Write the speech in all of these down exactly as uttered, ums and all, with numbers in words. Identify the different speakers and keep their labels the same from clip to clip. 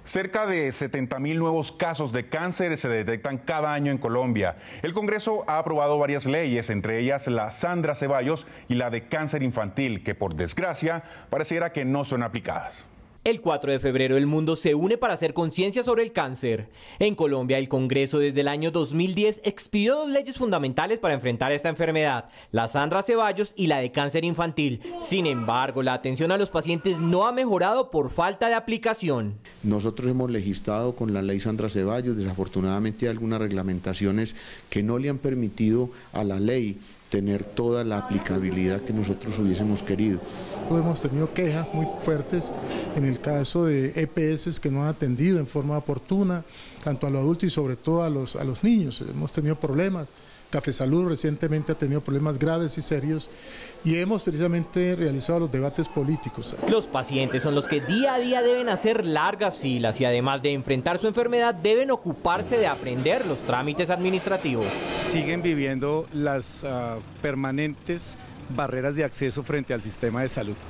Speaker 1: Cerca de setenta mil nuevos casos de cáncer se detectan cada año en Colombia. El Congreso ha aprobado varias leyes, entre ellas la Sandra Ceballos y la de cáncer infantil, que por desgracia pareciera que no son aplicadas.
Speaker 2: El cuatro de febrero el mundo se une para hacer conciencia sobre el cáncer. En Colombia, el Congreso desde el año dos mil diez expidió dos leyes fundamentales para enfrentar esta enfermedad, la Sandra Ceballos y la de cáncer infantil. Sin embargo, la atención a los pacientes no ha mejorado por falta de aplicación.
Speaker 3: Nosotros hemos legislado con la ley Sandra Ceballos, desafortunadamente hay algunas reglamentaciones que no le han permitido a la ley tener toda la aplicabilidad que nosotros hubiésemos querido.
Speaker 4: Hemos tenido quejas muy fuertes en el caso de E P S que no han atendido en forma oportuna, tanto a los adultos y sobre todo a los, a los niños. Hemos tenido problemas. Café Salud recientemente ha tenido problemas graves y serios y hemos precisamente realizado los debates políticos.
Speaker 2: Los pacientes son los que día a día deben hacer largas filas y además de enfrentar su enfermedad deben ocuparse de aprender los trámites administrativos.
Speaker 5: Siguen viviendo las uh, permanentes barreras de acceso frente al sistema de salud.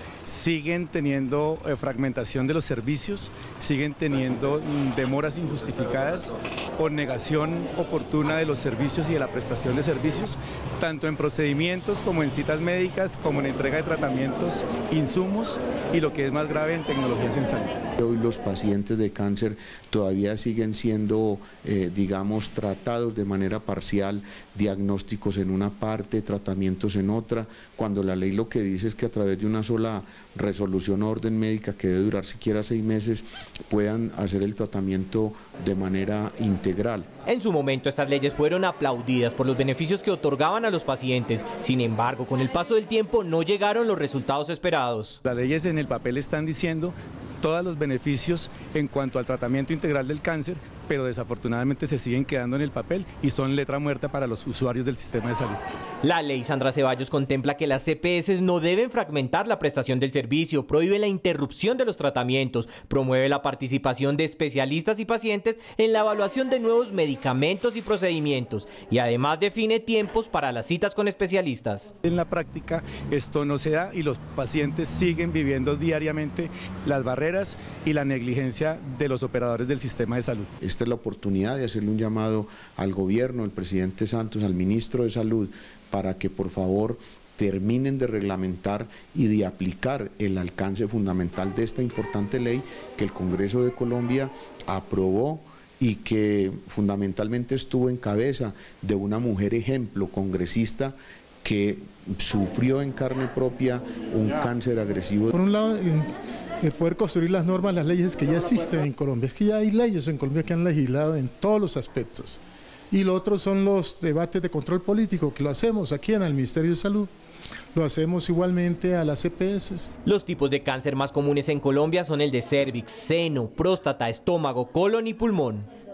Speaker 5: Siguen teniendo eh, fragmentación de los servicios, siguen teniendo mm, demoras injustificadas o negación oportuna de los servicios y de la prestación de servicios, tanto en procedimientos como en citas médicas, como en entrega de tratamientos, insumos y lo que es más grave en tecnologías en salud.
Speaker 3: Hoy los pacientes de cáncer todavía siguen siendo, eh, digamos, tratados de manera parcial, diagnósticos en una parte, tratamientos en otra, cuando la ley lo que dice es que a través de una sola resolución o orden médica que debe durar siquiera seis meses puedan hacer el tratamiento de manera integral.
Speaker 2: En su momento estas leyes fueron aplaudidas por los beneficios que otorgaban a los pacientes. Sin embargo, con el paso del tiempo no llegaron los resultados esperados.
Speaker 5: Las leyes en el papel están diciendo todos los beneficios en cuanto al tratamiento integral del cáncer, pero desafortunadamente se siguen quedando en el papel y son letra muerta para los usuarios del sistema de salud.
Speaker 2: La ley Sandra Ceballos contempla que las E P S no deben fragmentar la prestación del servicio, prohíbe la interrupción de los tratamientos, promueve la participación de especialistas y pacientes en la evaluación de nuevos medicamentos y procedimientos y además define tiempos para las citas con especialistas.
Speaker 5: En la práctica esto no se da y los pacientes siguen viviendo diariamente las barreras y la negligencia de los operadores del sistema de salud.
Speaker 3: Esta es la oportunidad de hacerle un llamado al gobierno, al presidente Santos, al ministro de Salud, para que por favor terminen de reglamentar y de aplicar el alcance fundamental de esta importante ley que el Congreso de Colombia aprobó y que fundamentalmente estuvo en cabeza de una mujer ejemplo, congresista, que sufrió en carne propia un cáncer agresivo.
Speaker 4: Por un lado, el poder construir las normas, las leyes que ya existen en Colombia. Es que ya hay leyes en Colombia que han legislado en todos los aspectos. Y lo otro son los debates de control político, que lo hacemos aquí en el Ministerio de Salud. Lo hacemos igualmente a las E P S.
Speaker 2: Los tipos de cáncer más comunes en Colombia son el de cérvix, seno, próstata, estómago, colon y pulmón.